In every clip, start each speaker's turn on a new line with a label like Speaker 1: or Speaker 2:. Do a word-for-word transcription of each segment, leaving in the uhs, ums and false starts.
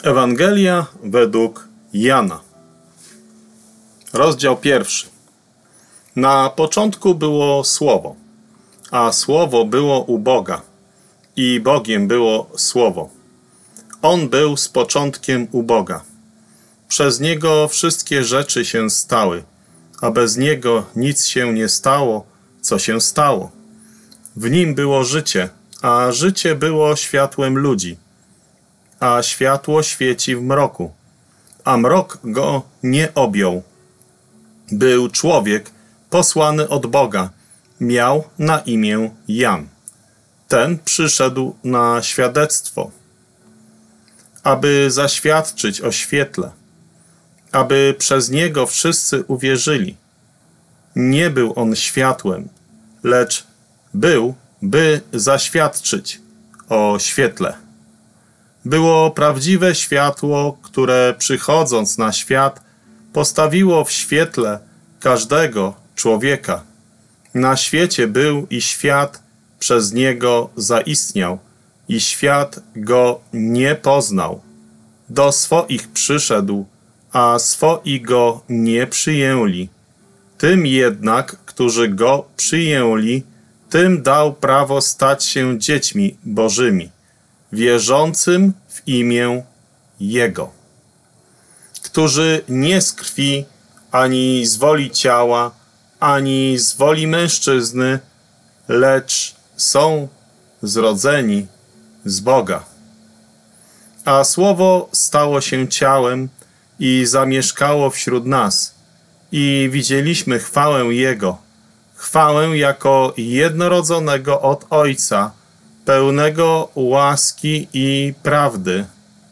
Speaker 1: Ewangelia według Jana. Rozdział pierwszy. Na początku było Słowo, a Słowo było u Boga i Bogiem było Słowo. On był z początkiem u Boga. Przez Niego wszystkie rzeczy się stały, a bez Niego nic się nie stało, co się stało. W Nim było życie, a życie było światłem ludzi. A światło świeci w mroku, a mrok go nie objął. Był człowiek posłany od Boga, miał na imię Jan. Ten przyszedł na świadectwo, aby zaświadczyć o świetle, aby przez niego wszyscy uwierzyli. Nie był on światłem, lecz był, by zaświadczyć o świetle. Było prawdziwe światło, które przychodząc na świat postawiło w świetle każdego człowieka. Na świecie był i świat przez niego zaistniał i świat go nie poznał. Do swoich przyszedł, a swoi go nie przyjęli. Tym jednak, którzy go przyjęli, tym dał prawo stać się dziećmi Bożymi, wierzącym w imię Jego, którzy nie z krwi, ani z woli ciała, ani z woli mężczyzny, lecz są zrodzeni z Boga. A Słowo stało się ciałem i zamieszkało wśród nas i widzieliśmy chwałę Jego, chwałę jako jednorodzonego od Ojca, pełnego łaski i prawdy.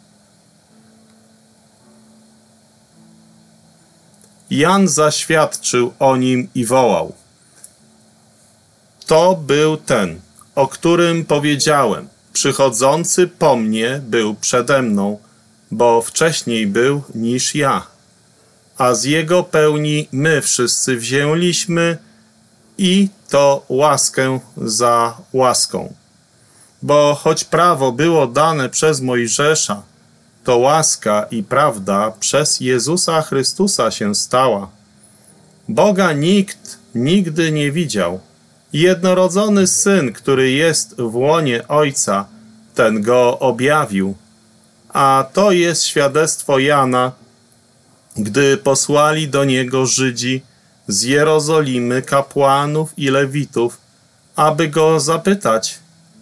Speaker 1: Jan zaświadczył o nim i wołał: To był ten, o którym powiedziałem, przychodzący po mnie był przede mną, bo wcześniej był niż ja. A z jego pełni my wszyscy wzięliśmy i to łaskę za łaską. Bo choć prawo było dane przez Mojżesza, to łaska i prawda przez Jezusa Chrystusa się stała. Boga nikt nigdy nie widział. Jednorodzony Syn, który jest w łonie Ojca, ten go objawił. A to jest świadectwo Jana, gdy posłali do niego Żydzi z Jerozolimy kapłanów i lewitów, aby go zapytać: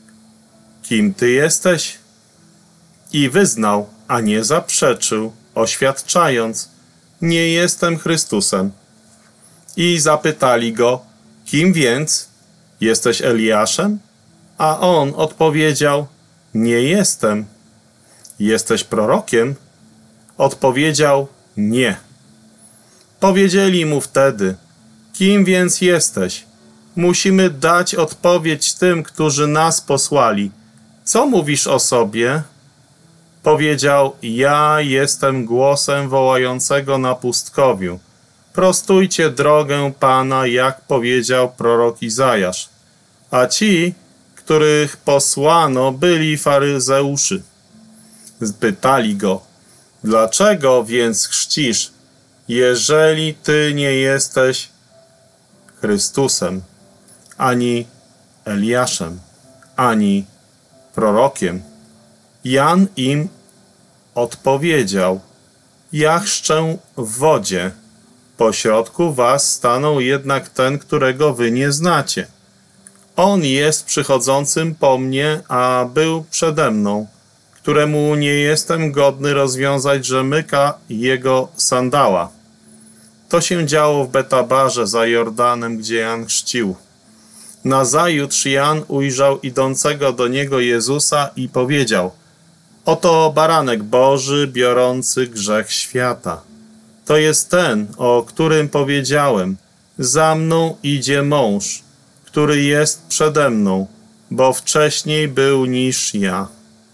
Speaker 1: Kim ty jesteś? I wyznał, a nie zaprzeczył, oświadczając: Nie jestem Chrystusem. I zapytali go: Kim więc? Jesteś Eliaszem? A on odpowiedział: Nie jestem. Jesteś prorokiem? Odpowiedział: Nie. Powiedzieli mu wtedy: Kim więc jesteś? Musimy dać odpowiedź tym, którzy nas posłali. Co mówisz o sobie? Powiedział: Ja jestem głosem wołającego na pustkowiu. Prostujcie drogę Pana, jak powiedział prorok Izajasz. A ci, których posłano, byli faryzeuszy. Pytali go: Dlaczego więc chrzcisz, jeżeli ty nie jesteś Chrystusem, ani Eliaszem, ani prorokiem? Jan im odpowiedział: Ja chrzczę w wodzie, pośrodku was stanął jednak ten, którego wy nie znacie. On jest przychodzącym po mnie, a był przede mną, któremu nie jestem godny rozwiązać rzemyka jego sandała. To się działo w Betabarze za Jordanem, gdzie Jan chrzcił. Nazajutrz Jan ujrzał idącego do niego Jezusa i powiedział: Oto baranek Boży, biorący grzech świata. To jest ten, o którym powiedziałem: Za mną idzie mąż, który jest przede mną, bo wcześniej był niż ja.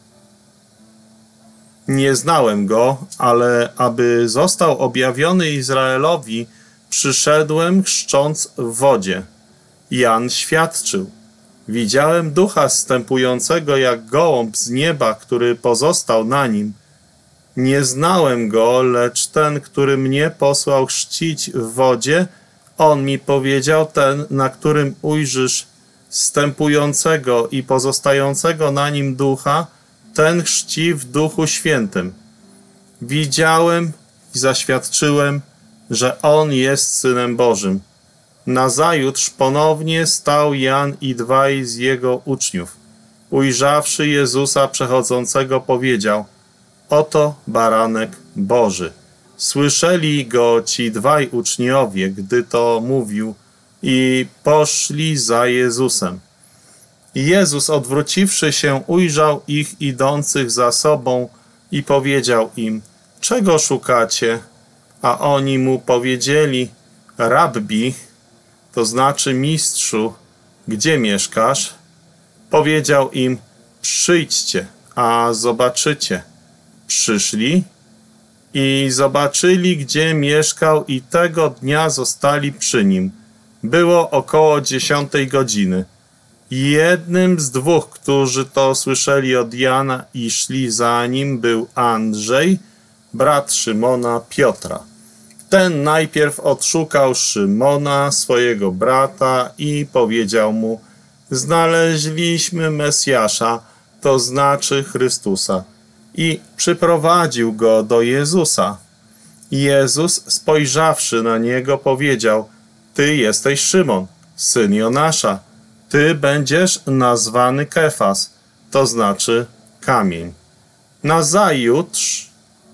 Speaker 1: Nie znałem go, ale aby został objawiony Izraelowi, przyszedłem chrzcząc w wodzie. Jan świadczył: Widziałem Ducha zstępującego jak gołąb z nieba, który pozostał na nim. Nie znałem go, lecz ten, który mnie posłał chrzcić w wodzie, on mi powiedział, ten, na którym ujrzysz wstępującego i pozostającego na nim ducha, ten chrzci w Duchu Świętym. Widziałem i zaświadczyłem, że on jest Synem Bożym. Nazajutrz ponownie stał Jan i dwaj z jego uczniów. Ujrzawszy Jezusa przechodzącego, powiedział: oto baranek Boży. Słyszeli go ci dwaj uczniowie, gdy to mówił, i poszli za Jezusem. Jezus, odwróciwszy się, ujrzał ich idących za sobą i powiedział im: czego szukacie? A oni mu powiedzieli: Rabbi, to znaczy mistrzu, gdzie mieszkasz? Powiedział im: przyjdźcie, a zobaczycie. Przyszli i zobaczyli, gdzie mieszkał, i tego dnia zostali przy nim. Było około dziesiątej godziny. Jednym z dwóch, którzy to słyszeli od Jana i szli za nim, był Andrzej, brat Szymona Piotra. Ten najpierw odszukał Szymona, swojego brata, i powiedział mu: znaleźliśmy Mesjasza, to znaczy Chrystusa, i przyprowadził go do Jezusa. Jezus, spojrzawszy na niego, powiedział: ty jesteś Szymon, syn Jonasza, ty będziesz nazwany Kefas, to znaczy kamień. Nazajutrz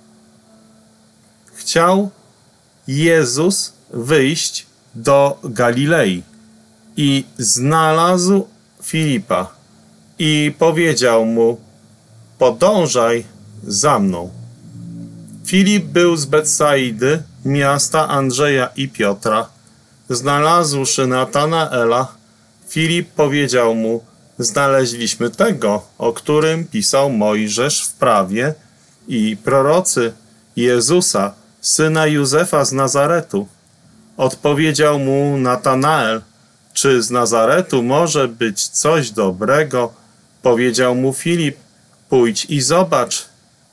Speaker 1: chciał Jezus wyjść do Galilei i znalazł Filipa i powiedział mu: podążaj za mną. Filip był z Betsaidy, miasta Andrzeja i Piotra. Znalazłszy Natanaela, Filip powiedział mu: znaleźliśmy tego, o którym pisał Mojżesz w prawie i prorocy, Jezusa, syna Józefa z Nazaretu. Odpowiedział mu Natanael: czy z Nazaretu może być coś dobrego? Powiedział mu Filip: pójdź i zobacz.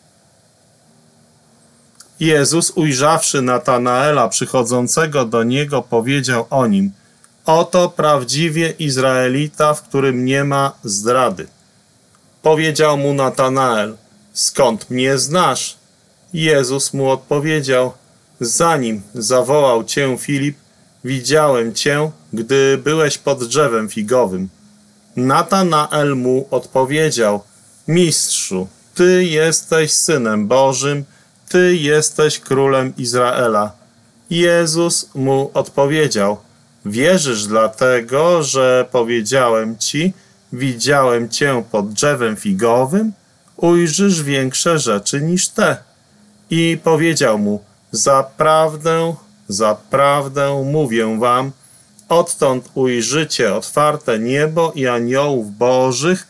Speaker 1: Jezus, ujrzawszy Natanaela przychodzącego do niego, powiedział o nim: oto prawdziwie Izraelita, w którym nie ma zdrady. Powiedział mu Natanael: skąd mnie znasz? Jezus mu odpowiedział: zanim zawołał cię Filip, widziałem cię, gdy byłeś pod drzewem figowym. Natanael mu odpowiedział: mistrzu, ty jesteś Synem Bożym, ty jesteś Królem Izraela. Jezus mu odpowiedział: wierzysz dlatego, że powiedziałem ci, widziałem cię pod drzewem figowym? Ujrzysz większe rzeczy niż te. I powiedział mu: zaprawdę, zaprawdę mówię wam, odtąd ujrzycie otwarte niebo i aniołów bożych,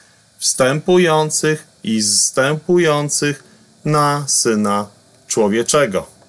Speaker 1: wstępujących i zstępujących na Syna Człowieczego.